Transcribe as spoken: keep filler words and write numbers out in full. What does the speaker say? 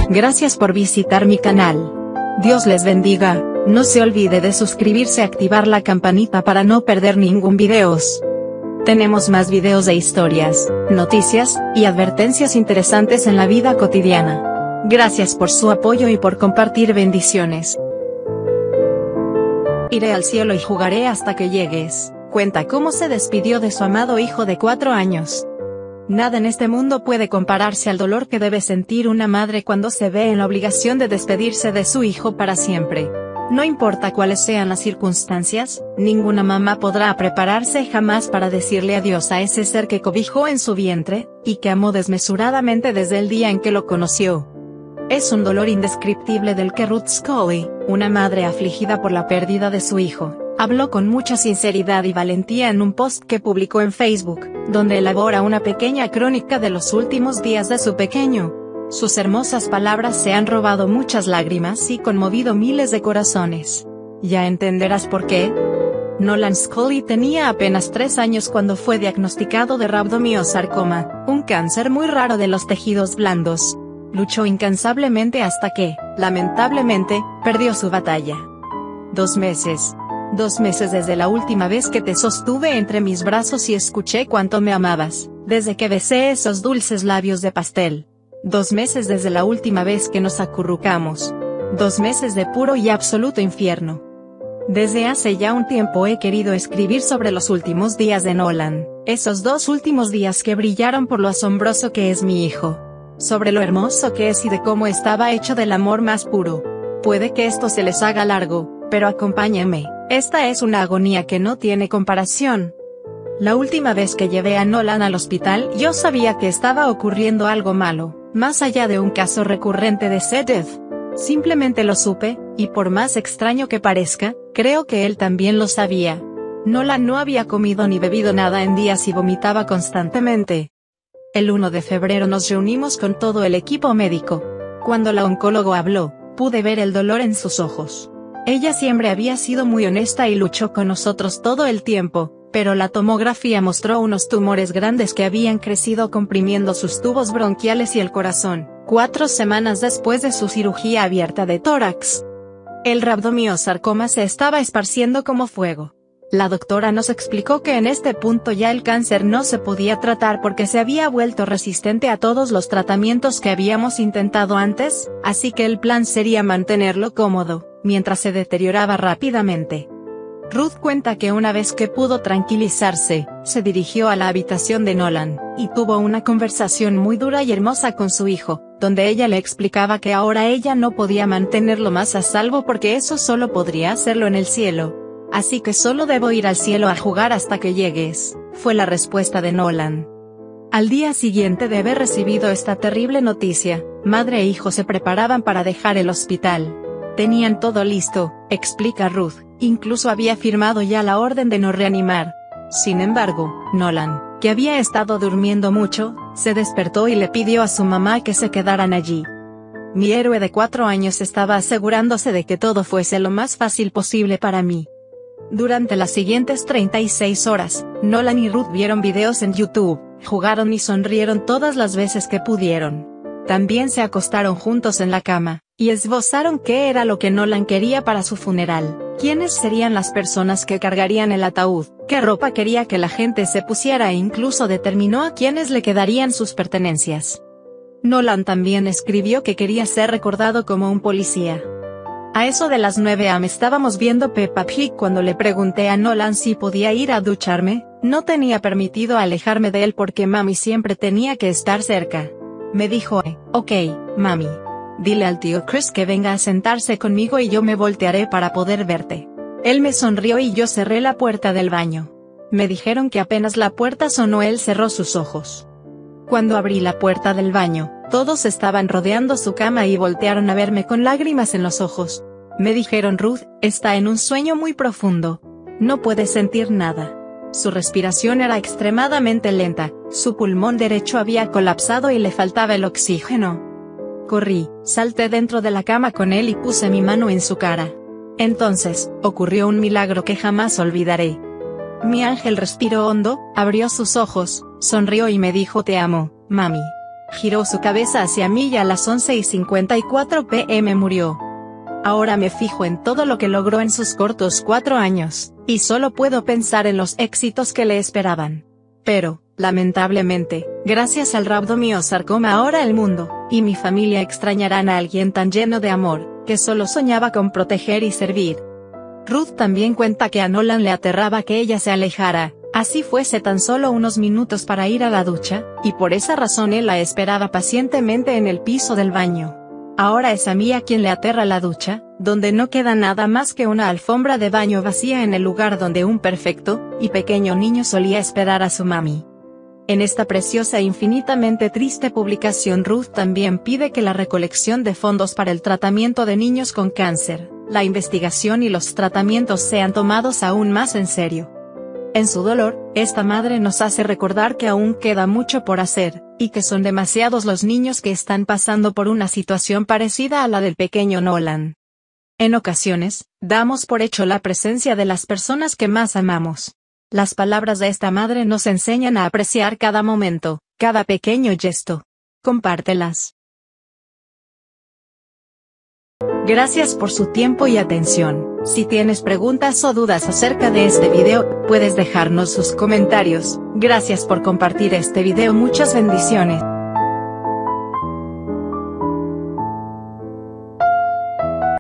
Gracias por visitar mi canal. Dios les bendiga. No se olvide de suscribirse y activar la campanita para no perder ningún videos. Tenemos más videos de historias, noticias, y advertencias interesantes en la vida cotidiana. Gracias por su apoyo y por compartir. Bendiciones. Iré al cielo y jugaré hasta que llegues. Cuenta cómo se despidió de su amado hijo de cuatro años. Nada en este mundo puede compararse al dolor que debe sentir una madre cuando se ve en la obligación de despedirse de su hijo para siempre. No importa cuáles sean las circunstancias, ninguna mamá podrá prepararse jamás para decirle adiós a ese ser que cobijó en su vientre, y que amó desmesuradamente desde el día en que lo conoció. Es un dolor indescriptible del que Ruth Scully, una madre afligida por la pérdida de su hijo, habló con mucha sinceridad y valentía en un post que publicó en Facebook, donde elabora una pequeña crónica de los últimos días de su pequeño. Sus hermosas palabras se han robado muchas lágrimas y conmovido miles de corazones. Ya entenderás por qué. Nolan Scully tenía apenas tres años cuando fue diagnosticado de rabdomiosarcoma, un cáncer muy raro de los tejidos blandos. Luchó incansablemente hasta que, lamentablemente, perdió su batalla. Dos meses. Dos meses desde la última vez que te sostuve entre mis brazos y escuché cuánto me amabas, desde que besé esos dulces labios de pastel. Dos meses desde la última vez que nos acurrucamos. Dos meses de puro y absoluto infierno. Desde hace ya un tiempo he querido escribir sobre los últimos días de Nolan, esos dos últimos días que brillaron por lo asombroso que es mi hijo. Sobre lo hermoso que es y de cómo estaba hecho del amor más puro. Puede que esto se les haga largo, pero acompáñenme, esta es una agonía que no tiene comparación. La última vez que llevé a Nolan al hospital yo sabía que estaba ocurriendo algo malo, más allá de un caso recurrente de C D F. Simplemente lo supe, y por más extraño que parezca, creo que él también lo sabía. Nolan no había comido ni bebido nada en días y vomitaba constantemente. El primero de febrero nos reunimos con todo el equipo médico. Cuando la oncólogo habló, pude ver el dolor en sus ojos. Ella siempre había sido muy honesta y luchó con nosotros todo el tiempo, pero la tomografía mostró unos tumores grandes que habían crecido comprimiendo sus tubos bronquiales y el corazón, cuatro semanas después de su cirugía abierta de tórax. El rabdomiosarcoma se estaba esparciendo como fuego. La doctora nos explicó que en este punto ya el cáncer no se podía tratar porque se había vuelto resistente a todos los tratamientos que habíamos intentado antes, así que el plan sería mantenerlo cómodo, mientras se deterioraba rápidamente. Ruth cuenta que una vez que pudo tranquilizarse, se dirigió a la habitación de Nolan, y tuvo una conversación muy dura y hermosa con su hijo, donde ella le explicaba que ahora ella no podía mantenerlo más a salvo porque eso solo podría hacerlo en el cielo. Así que solo debo ir al cielo a jugar hasta que llegues, fue la respuesta de Nolan. Al día siguiente de haber recibido esta terrible noticia, madre e hijo se preparaban para dejar el hospital. Tenían todo listo, explica Ruth, incluso había firmado ya la orden de no reanimar. Sin embargo, Nolan, que había estado durmiendo mucho, se despertó y le pidió a su mamá que se quedaran allí. Mi héroe de cuatro años estaba asegurándose de que todo fuese lo más fácil posible para mí. Durante las siguientes treinta y seis horas, Nolan y Ruth vieron videos en YouTube, jugaron y sonrieron todas las veces que pudieron. También se acostaron juntos en la cama, y esbozaron qué era lo que Nolan quería para su funeral, quiénes serían las personas que cargarían el ataúd, qué ropa quería que la gente se pusiera e incluso determinó a quiénes le quedarían sus pertenencias. Nolan también escribió que quería ser recordado como un policía. A eso de las nueve a m estábamos viendo Peppa Pig cuando le pregunté a Nolan si podía ir a ducharme. No tenía permitido alejarme de él porque mami siempre tenía que estar cerca. Me dijo, eh, ok, mami. Dile al tío Chris que venga a sentarse conmigo y yo me voltearé para poder verte. Él me sonrió y yo cerré la puerta del baño. Me dijeron que apenas la puerta sonó él cerró sus ojos. Cuando abrí la puerta del baño, todos estaban rodeando su cama y voltearon a verme con lágrimas en los ojos. Me dijeron Ruth, está en un sueño muy profundo. No puede sentir nada. Su respiración era extremadamente lenta, su pulmón derecho había colapsado y le faltaba el oxígeno. Corrí, salté dentro de la cama con él y puse mi mano en su cara. Entonces, ocurrió un milagro que jamás olvidaré. Mi ángel respiró hondo, abrió sus ojos, sonrió y me dijo te amo, mami. Giró su cabeza hacia mí y a las once y cincuenta y cuatro pm murió. Ahora me fijo en todo lo que logró en sus cortos cuatro años, y solo puedo pensar en los éxitos que le esperaban. Pero, lamentablemente, gracias al rabdomiosarcoma ahora el mundo, y mi familia extrañarán a alguien tan lleno de amor, que solo soñaba con proteger y servir. Ruth también cuenta que a Nolan le aterraba que ella se alejara, así fuese tan solo unos minutos para ir a la ducha, y por esa razón él la esperaba pacientemente en el piso del baño. Ahora es a mí a quien le aterra la ducha, donde no queda nada más que una alfombra de baño vacía en el lugar donde un perfecto y pequeño niño solía esperar a su mami. En esta preciosa e infinitamente triste publicación Ruth también pide que la recolección de fondos para el tratamiento de niños con cáncer, la investigación y los tratamientos sean tomados aún más en serio. En su dolor, esta madre nos hace recordar que aún queda mucho por hacer, y que son demasiados los niños que están pasando por una situación parecida a la del pequeño Nolan. En ocasiones, damos por hecho la presencia de las personas que más amamos. Las palabras de esta madre nos enseñan a apreciar cada momento, cada pequeño gesto. Compártelas. Gracias por su tiempo y atención. Si tienes preguntas o dudas acerca de este video, puedes dejarnos sus comentarios. Gracias por compartir este video. Muchas bendiciones.